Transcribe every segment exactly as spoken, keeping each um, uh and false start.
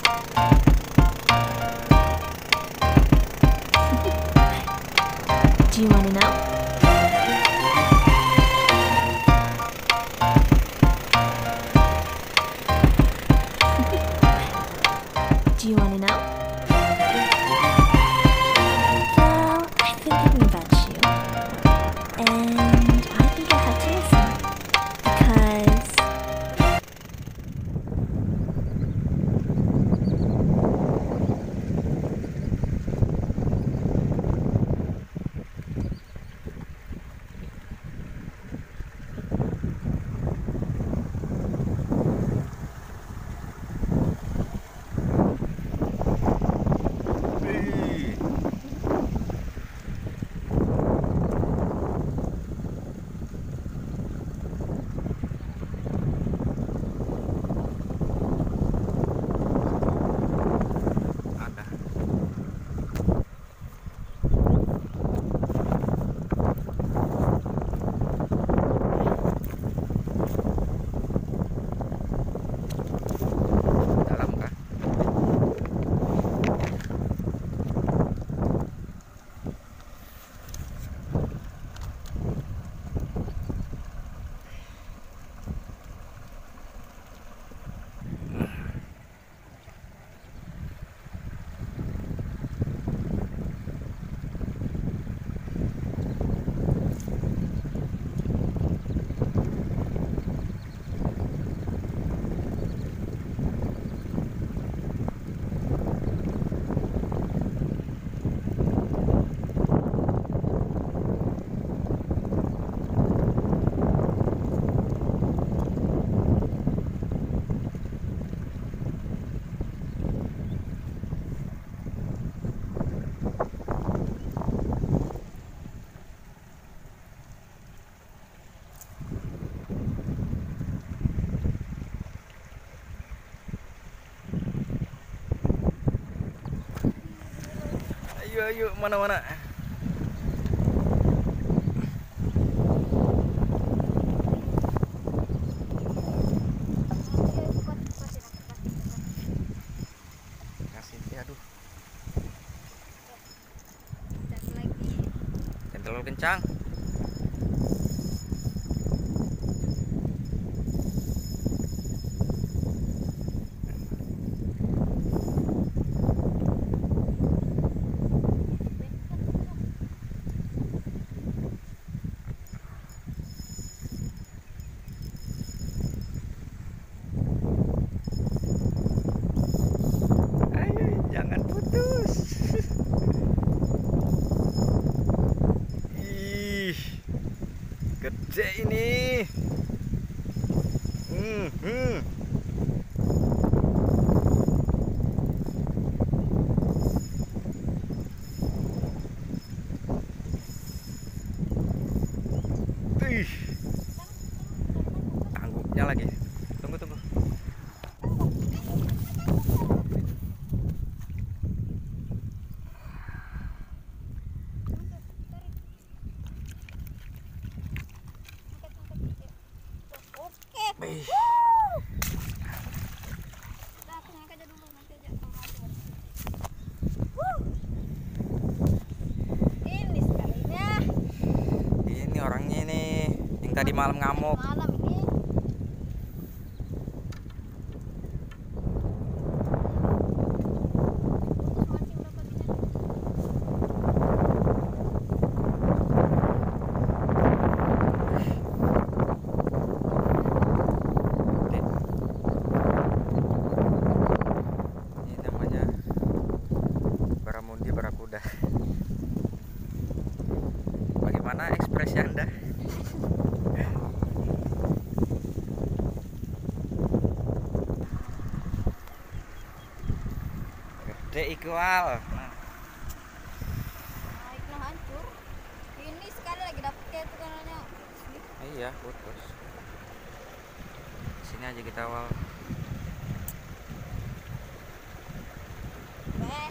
Do you want to know? Do you want to know? Well, I've been thinking about you, and I think I have to listen, because ayo ayo mana-mana. Kasih sih, aduh. Jangan terlalu kencang. Jangan putus. Ih, gede ini. Hmm, hmm. Ih, tanggupnya lagi. Tunggu, tunggu. Wih. ini sekalinya. Ini orangnya nih yang tadi malam ngamuk. Malam ini. Ini namanya Baramundi barakuda. Bagaimana ekspresi Anda? Gede ikwal. Nah, itu hancur. Ini sekali lagi dapet kayak itu kanalnya. Iya, putus. Sini aja kita awal. Eh,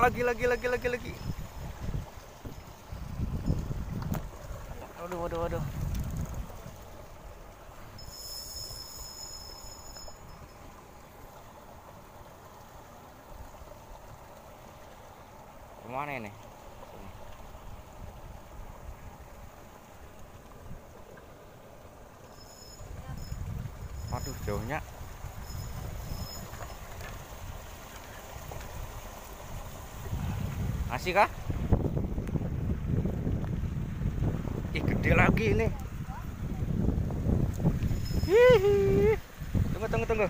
lagi lagi lagi lagi lagi. Waduh waduh waduh. Kemana ini? Sini. Waduh, jauhnya. Masih kah? Ih, gede lagi ini. Hihi. Tunggu, tunggu, tunggu.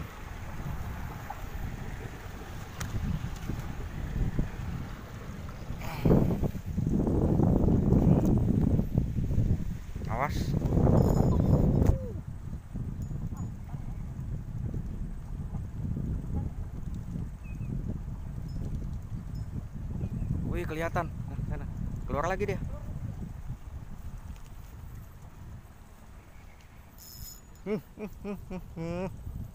Awas. Wih, kelihatan. Nah, sana. Keluar lagi dia. Hmm, hmm, hmm, hmm, hmm.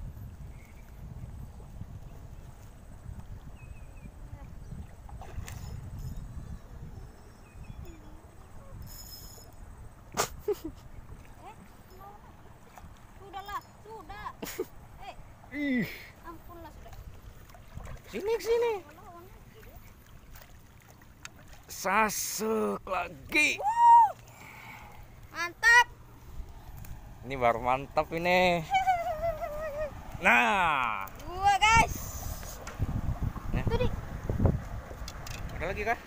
Eh, sudahlah, sudah. Eh, Ih, ampunlah sudah. sini sini. Sasuk lagi. Mantap. Ini baru mantap ini. Nah, Gua guys. Eh. Tuh di. ada lagi kah?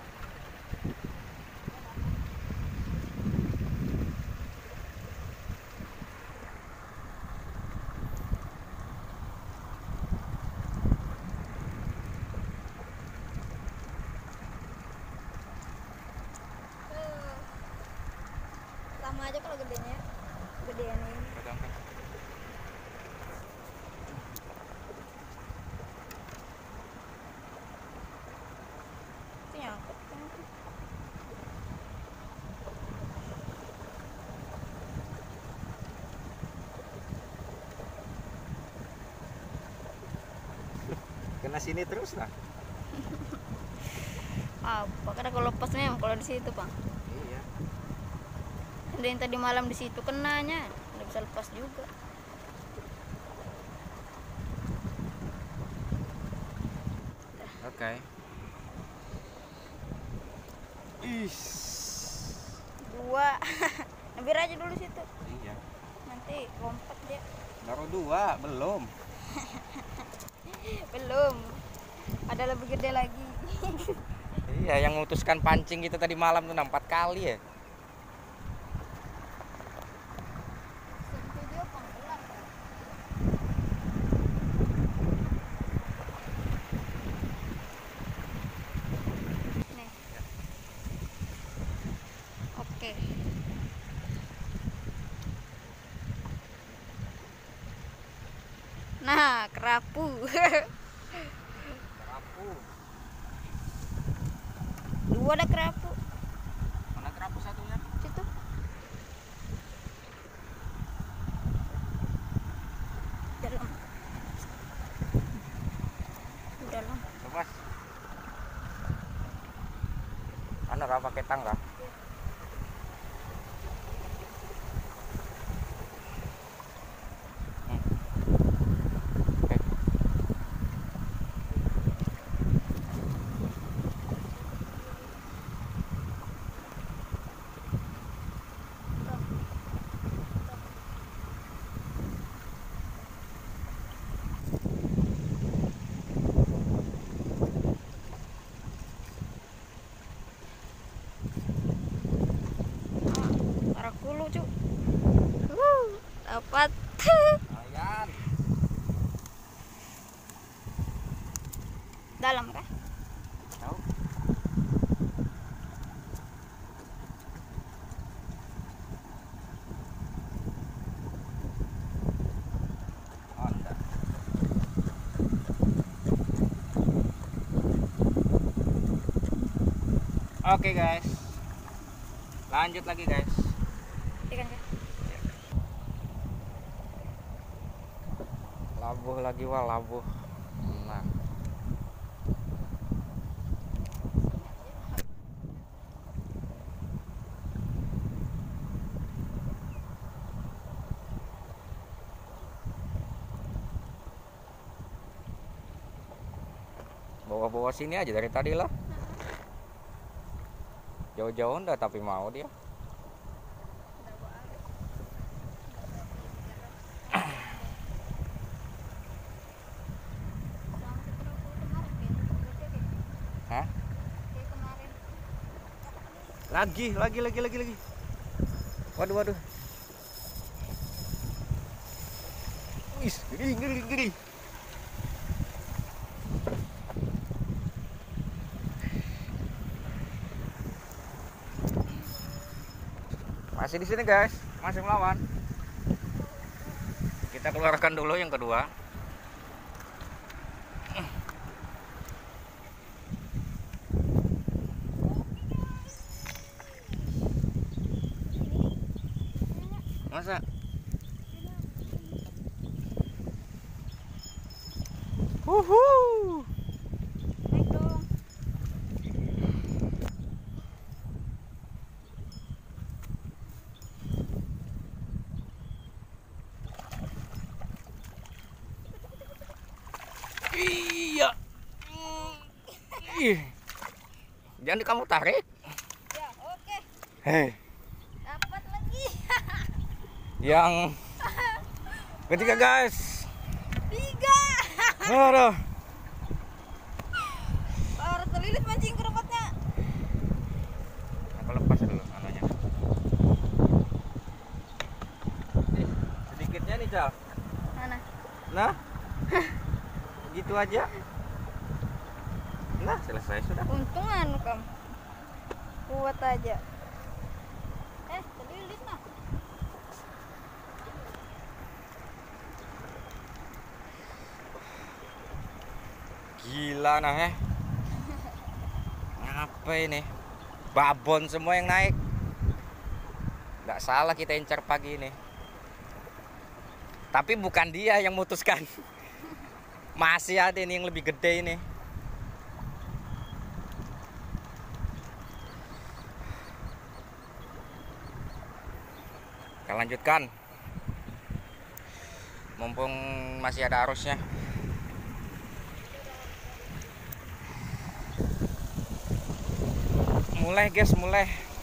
Tuh. Sama aja kalau gedenya. Gedean ini. Pegang kan. Itu nyangkut kan. Kena sini terus lah. Apa? Karena kalau lepas memang kalau di situ, Bang. Iya. Ada yang tadi malam di situ kenanya. Nggak bisa lepas juga. Oke. Is. Dua. Ambil aja dulu situ. Iya. Nanti lompat dia. Baru dua, belum. Belum. Ada lebih gede lagi. Iya, yang memutuskan pancing kita tadi malam tuh empat kali ya. Video penggelap. Nih. Oke. Nah, kerapu. Kerapu. Dua ada kerapu. Mana kerapu satunya? Situ. Dalam. Dalam. Lepas. Mana kah pakai tangga? Hmm. Oke. Karaku lucu. Uh, dapat. Ayan. Dalam kah? Tahu? Oh, enggak. Oke guys, lanjut lagi guys. Ikan kah? Labuh lagi wah labuh. Nah, bawa sini aja dari tadi lah. Jauh-jauh enggak tapi mau dia. Hah? Lagi, lagi, lagi, lagi, lagi. Waduh, waduh. Wis, gede, gede, gede. Masih di sini guys, masih melawan. Kita keluarkan dulu yang kedua. Masa? Uhu. Naik dong. Iya. Ih. Jangan kamu tarik. Ya, oke. Hei. Dapat lagi. Yang ketiga guys. Tiga. Aduh. Harus terlilit mancing kerupatnya. Aku lepas dulu anunya. Nih, sedikitnya nih, Cal. Mana? Nah. Gitu aja. Nah, selesai sudah. Untung anu kamu. Kuat aja. Eh, terlilit nah. Gila nah eh. Apa ini? Babon semua yang naik. Nggak salah kita incar pagi ini. Tapi bukan dia yang mutuskan. Masih ada ini yang lebih gede ini. Kita lanjutkan. Mumpung masih ada arusnya. Mulai guys, mulai.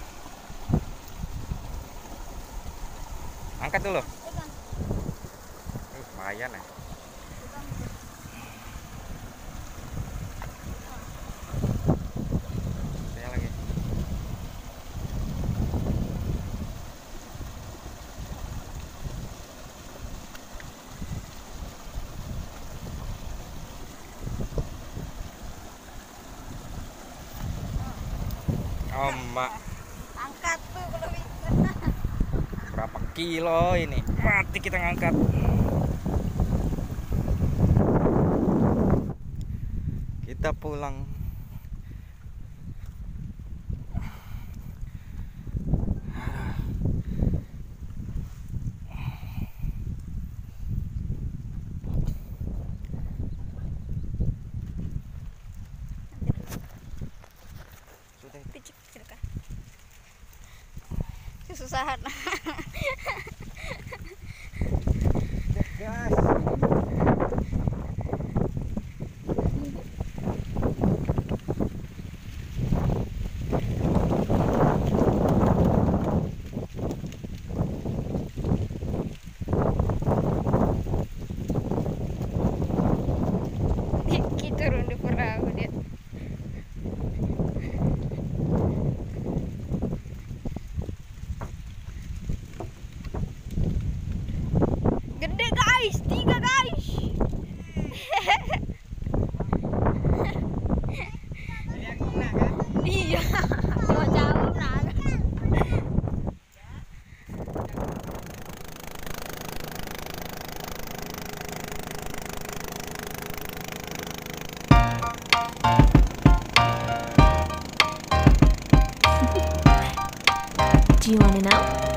Angkat dulu. Uh, lumayan ya. Saya lagi. Emak. Angkat tuh kalau bisa. Berapa kilo ini? Mati kita ngangkat. Kita pulang. Sudah itu. Picik silakan. Kesusahan. Guys. Kita turun di perahu dia. Gede guys, tiga guys. Iya, cuma jauh nah. Do you want to know?